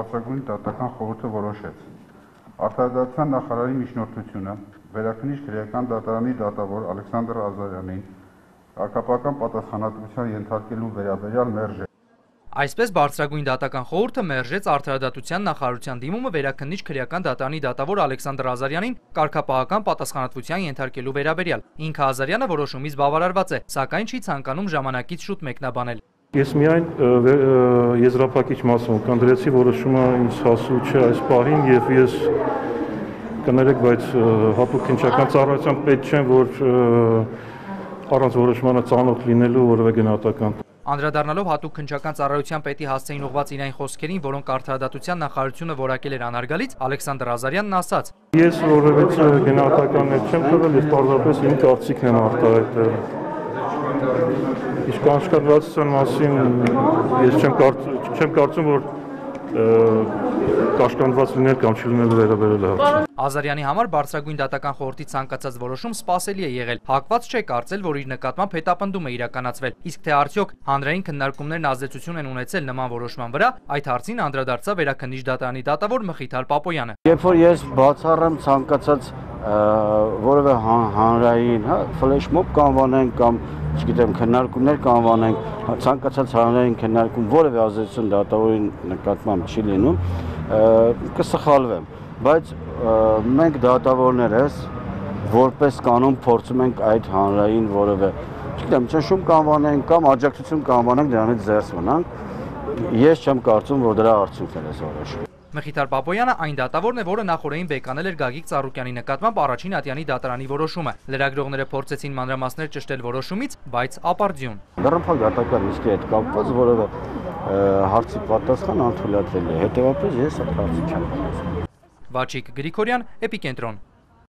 բարձրագույն դատական խորհուրդը որոշեց արտադրության նախարարի միջնորդությունը վերաքննիչ քրեական դատարանի դատավոր Ալեքսանդր Ազարյանին կարգապահական պատասխանատվության ենթարկելու վերաբերյալ մերժել։ Այսպես բարձրագույն դատական խորհուրդը մերժեց Արդարադատության նախարարության դիմումը վերաքննիչ քրեական դատարանի դատավոր Ալեքսանդր Ազարյանին կարգապահական պատասխանատվության ենթարկելու վերաբերյալ։ Ինքը Ազարյանը որոշումից բավարարված է, սակայն չի ցանկանում ժամանակից շուտ մեկնաբանել։ Ես միայն եզրափակիչ մասում կնդրեցի որոշումը ինձ հասու չէ այս պահին եւ ես կներեք, բայց հատուկ քննչական ծառայության պետ չեմ, որ առանց որոշմանը ծանոթ լինելու որևէ գնահատական։ Անդրադառնալով հատուկ քննչական ծառայության պետի հասցեին ուղղված իր այն խոսքերին, որոնք Արդարադատության նախարարությունը որակել էր անարգալից, Ալեքսանդր Ազարյանն ասաց. Ես որևէ գնահատականներ չեմ տվել, ես պարզապես իմ կարծիքն եմ արտահայտել։ Իսկ անշխատվածության մասին ես չեմ կարծում, որ կաշկանդված լինել կամ չլինելու վերաբերել է հարցը։ Ազարյանի համար բարձրագույն դատական խորհրդի ցանկացած որոշում սպասելի է եղել։ Հակված չէ կարծել, որ իր նկատմամբ հետապնդում է իրականացվել։ Իսկ թե արդյոք հանրային քննարկումներն ազդեցություն են ունեցել նման որոշման վրա, այդ հարցին անդրադարձավ վերաքննիչ դատարանի դատավոր Մխիթար Պապոյանը։ Երբ որ ես բացառեմ ցանկացած որևէ հանրային, ֆլեշմոբ կանվանենք կամ չգիտեմ քննարկումներ կանվանենք, ցանկացած հանրային քննարկում որևէ ազդեցություն դատավորի նկատմամբ չի լինում, կսխալվեմ, բայց մենք դատավորներս որպես կանոն փորձում ենք այդ հանրային որևէ, չգիտեմ, ճնշում կանվանենք կամ աջակցություն կանվանենք դրանից զերծ մնանք, ես չեմ կարծում, որ դրա արդյունքն է որոշում։ Մխիթար Պապոյանը այն դատավորն է, որը նախորդին բեկանել էր Գագիկ Ծառուկյանի նկատմամբ առաջին ատյանի դատարանի որոշումը։ Լրագրողները փորձեցին մանրամասներ ճշտել որոշումից, բայց ապարդյուն։ Դռնփակ դատական իսկի հետ կապված որևէ հարցի պատասխան անթույլատրել է, հետևաբար ես այդ հարցի չեմ։ Վաչիկ Գրիգորյան, Էպիկենտրոն։